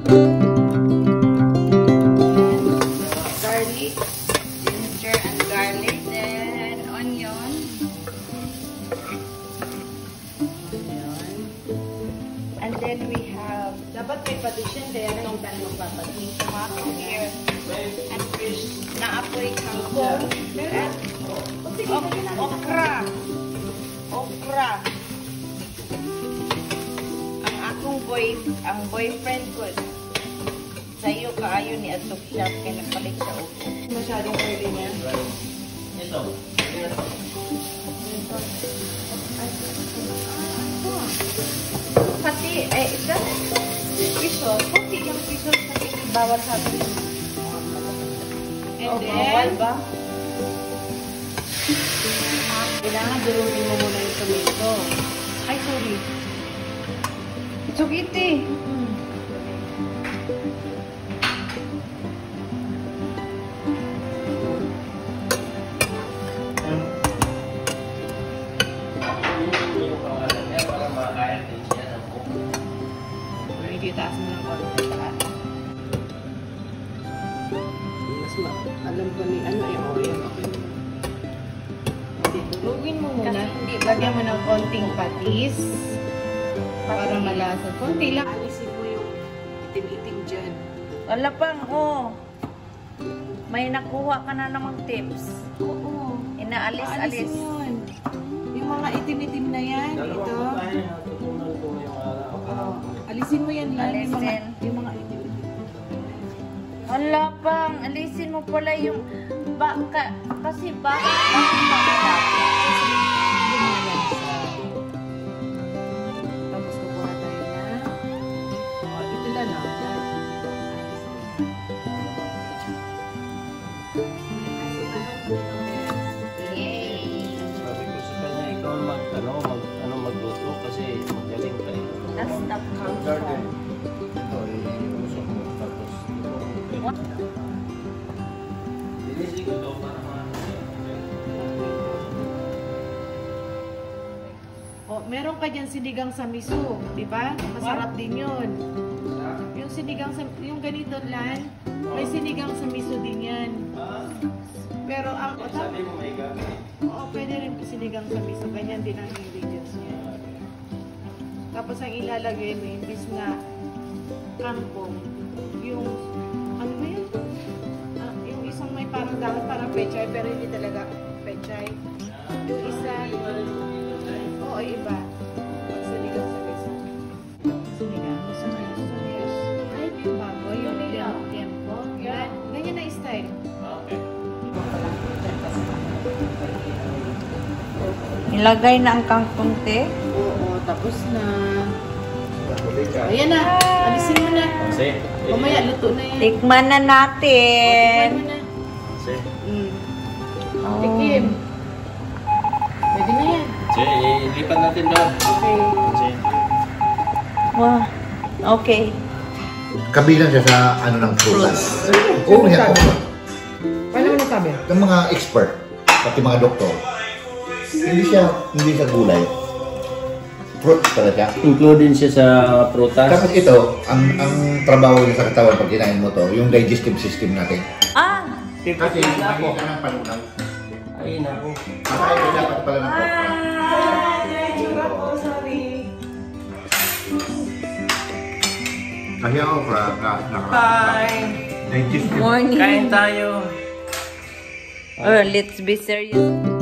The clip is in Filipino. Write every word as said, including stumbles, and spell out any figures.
Garlic, ginger and garlic, then onion. And then we have, dapat may patisyon, kaya nang tayo magpapatis. tomato here, and fish. Naapoy kangkong. And ok okra. Okra. Ang akong boy, ang boyfriend ko, sa'yo kaayo ni Atok Shop, kaya nagpalit siya okra. Masyadong early niya. Ito. Pati, eh, ito, piso, puti yung piso sa bawal sa atin. And Oh, then, bawal ba? kailangan durugin mo muna yung tomato. Ay, sorry. Sugiti. Hmm. Medyo taas mo ng konti. Mas ma alam ko ni ano yung oil. Durugin mo muna. Lagyan mo ng konting patis. Para malasa. Konti lang. Alisin mo yung itim-itim dyan. Wala pang, oh. May nakuha ka na namang tips. Oo. Inaalis-alis. Alisin yun. Yung mga itim-itim na yan. Ito. Oo. Alisin mo yan lang. Yung mga, Alisin. yung mga itim-itim. Wala pang. Alisin mo pala yung baka. Kasi baka. Bakit baka dapat? Tapos kukuha tayo na. Oh, ito lang ah. Yay! Sabi ko sa kanya, ikaw mag, ano, mag, ano, magluto kasi magaling ka eh. That's the come from. Ito, iusok mo. Tapos, ito. Linisin ko ito para ma- Oh, meron ka dyan sinigang sa miso, di ba? Masarap din yun. Yung sinigang sa, yung ganito lan, may sinigang sa miso din yan. Pero ang, o, ta- Sabi mo may gagawin. oo, pwede rin sinigang sa miso, ganyan din ang ingredients niya. Tapos ang ilalagay mo, imbis na kangkong, yung, ano ba yun? Ah, yung isang may parang dapat parang pechay, pero hindi talaga pechay. Yung isa, oo, iba. Sinigang sa miso. Sinigang sa miso. Ay, yung bago, yung tem- tempo. Yan, ganyan na style. Okay. Ilagay na ang kangkong te. Oo, tapos na. Ayan na, alisin mo na. Kasi, Mamaya, luto na yan. Tikman na natin. Tikman mo na. kasi, Mm. Oh. Tikim. Pwede na yan. kasi, ilipat natin doon. Okay. Kasi, Wow. Okay. Kabilang siya sa ano ng prutas. Oo, yan. Paano mo nasabi? Ng mga expert, pati mga doktor, hindi siya, hindi siya gulay. Fruit pala siya. included siya sa prutas. Tapos ito, ang ang trabaho niya sa katawan pag kinain mo to, yung digestive system natin. Ah! Kasi mahina ng panunaw. Ay, naku. Kaya ito dapat pala ng pork. Sorry. Kasi ako, pra, na, na, Bye! digestive. Morning. Kain tayo. Oh, let's be serious.